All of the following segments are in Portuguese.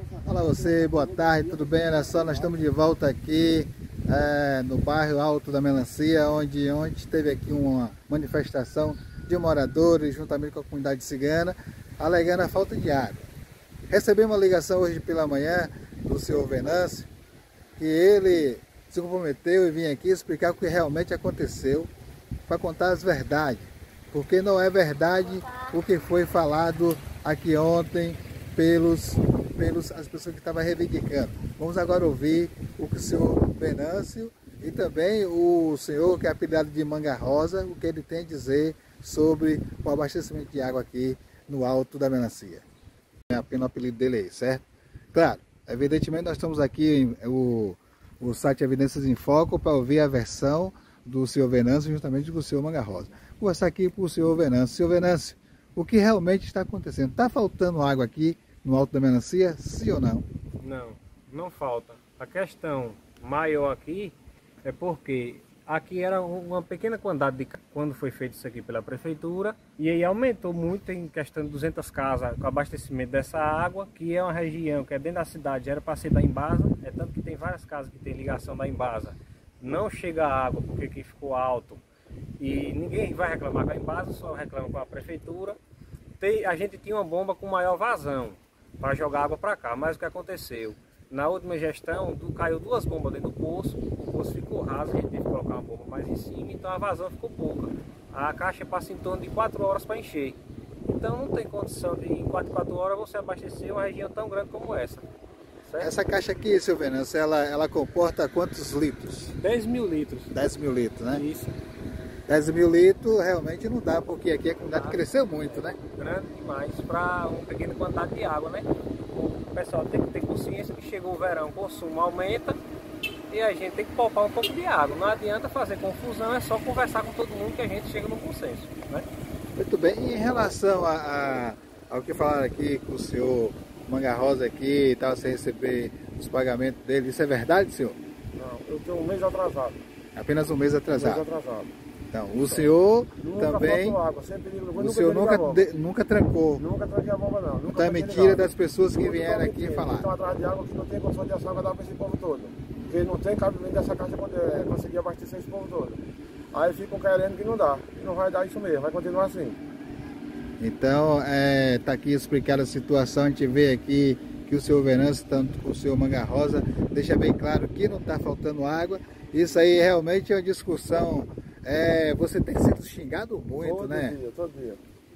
Olá você, boa tarde, tudo bem? Olha só, nós estamos de volta aqui no bairro Alto da Melancia, onde teve aqui uma manifestação de moradores juntamente com a comunidade cigana, alegando a falta de água. Recebi uma ligação hoje pela manhã do senhor Venâncio, que ele se comprometeu e vinha aqui explicar o que realmente aconteceu, para contar as verdades, porque não é verdade o que foi falado aqui ontem as pessoas que estavam reivindicando. Vamos agora ouvir o que o senhor Venâncio e também o senhor que é apelidado de Manga Rosa, o que ele tem a dizer sobre o abastecimento de água aqui no Alto da Melancia. É apenas o apelido dele aí, certo? Claro, evidentemente nós estamos aqui o site Evidências em Foco para ouvir a versão do senhor Venâncio juntamente com o senhor Manga Rosa. Vou passar aqui para o senhor Venâncio. Senhor Venâncio, o que realmente está acontecendo? Está faltando água aqui no Alto da Melancia, sim ou não? Não falta. A questão maior aqui é porque aqui era uma pequena quantidade quando foi feito isso aqui pela prefeitura, e aí aumentou muito em questão de 200 casas com abastecimento dessa água, que é uma região que é dentro da cidade, era para ser da Embasa, é tanto que tem várias casas que tem ligação da Embasa. Não chega água porque aqui ficou alto e ninguém vai reclamar com a Embasa, só reclama com a prefeitura. A gente tinha uma bomba com maior vazão para jogar água para cá, mas o que aconteceu? Na última gestão caiu 2 bombas dentro do poço, o poço ficou raso, a gente teve que colocar uma bomba mais em cima, então a vazão ficou pouca. A caixa passa em torno de 4 horas para encher. Então não tem condição de em 4 horas você abastecer uma região tão grande como essa. Certo? Essa caixa aqui, seu Venâncio, ela comporta quantos litros? 10 mil litros. 10 mil litros, né? Isso. 10 mil litros realmente não dá, porque aqui a comunidade cresceu muito, né? Grande demais para uma pequena quantidade de água, né? O pessoal tem que ter consciência que chegou o verão, o consumo aumenta e a gente tem que poupar um pouco de água. Não adianta fazer confusão, é só conversar com todo mundo que a gente chega num consenso, né? Muito bem. E em relação ao que falaram aqui com o senhor Manga Rosa aqui, estava sem receber os pagamentos dele, isso é verdade, senhor? Não, eu tenho um mês atrasado. Apenas um mês atrasado. Um mês atrasado. Então, o senhor Nunca também, água, sempre, o senhor nunca trancou. Nunca tranquei a bomba não. Nunca Então é mentira das pessoas que vieram aqui falar. Estão atrás de água que não tem condição de açúcar dar para esse povo todo. Porque não tem cabimento dessa caixa poder conseguir abastecer esse povo todo. Aí ficam querendo que não dá. E não vai dar isso mesmo, vai continuar assim. Então, está aqui explicada a situação, a gente vê aqui que o senhor Venâncio, tanto com o senhor Manga Rosa, deixa bem claro que não está faltando água. Isso aí realmente é uma discussão. Você tem sido xingado muito, né? Todo dia.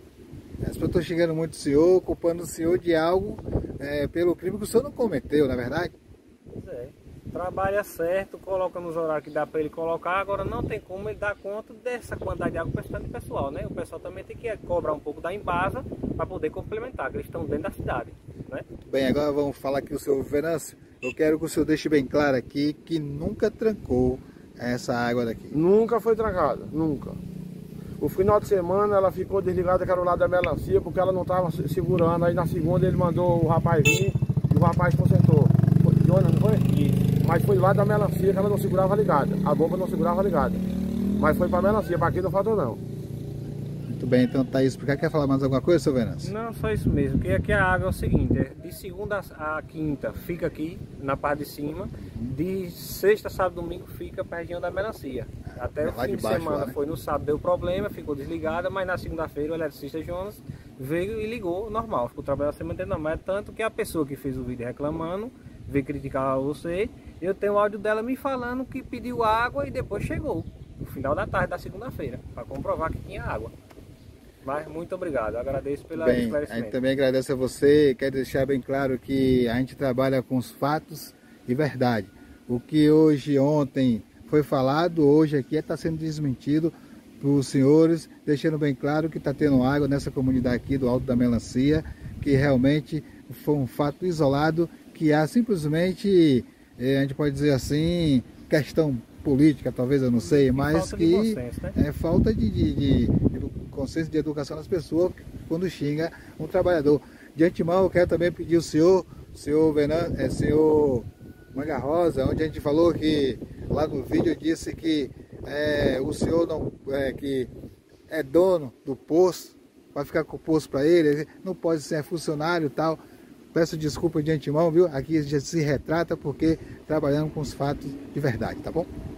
As pessoas estão xingando muito o senhor, culpando o senhor de algo pelo crime que o senhor não cometeu, não é verdade? Pois é. Trabalha certo, coloca nos horários que dá para ele colocar, agora não tem como ele dar conta dessa quantidade de água prestando do pessoal, né? O pessoal também tem que cobrar um pouco da Embasa para poder complementar, que eles estão dentro da cidade, né? Bem, agora vamos falar aqui o senhor Venâncio. Eu quero que o senhor deixe bem claro aqui que nunca trancou essa água daqui. Nunca foi trancada, nunca. O final de semana ela ficou desligada, que era o lado da melancia, porque ela não estava segurando. Aí na segunda ele mandou o rapaz vir e o rapaz consertou. Jonas, não foi? Mas foi lá da melancia que ela não segurava ligada. A bomba não segurava ligada. Mas foi para a melancia, para aqui não faltou não. Muito bem, então tá isso. Quer falar mais alguma coisa, seu Venâncio? Não, só isso mesmo, porque aqui a água é o seguinte, de segunda a quinta fica aqui na parte de cima, de sexta, sábado, domingo fica para a região da melancia. Até o fim de semana foi no sábado, deu problema, ficou desligada, mas na segunda-feira o eletricista Jonas veio e ligou normal, ficou trabalhando a semana inteira normal. É tanto que a pessoa que fez o vídeo reclamando, veio criticar você, eu tenho o áudio dela me falando que pediu água e depois chegou, no final da tarde da segunda-feira, para comprovar que tinha água. Mas muito obrigado, eu agradeço pela esclarecimento. A gente também agradece a você, quero deixar bem claro que a gente trabalha com os fatos e verdade. O que ontem foi falado, hoje aqui está sendo desmentido para os senhores, deixando bem claro que está tendo água nessa comunidade aqui do Alto da Melancia, que realmente foi um fato isolado, que há simplesmente, a gente pode dizer assim, questão política, talvez, eu não sei, mas que consenso, né? É falta de consenso de educação das pessoas quando xinga um trabalhador. De antemão, eu quero também pedir o senhor Manga Rosa, onde a gente falou que lá no vídeo disse que o senhor não, que é dono do poço, vai ficar com o poço para ele, não pode ser funcionário e tal. Peço desculpa de antemão, viu? Aqui já se retrata porque trabalhamos com os fatos de verdade, tá bom?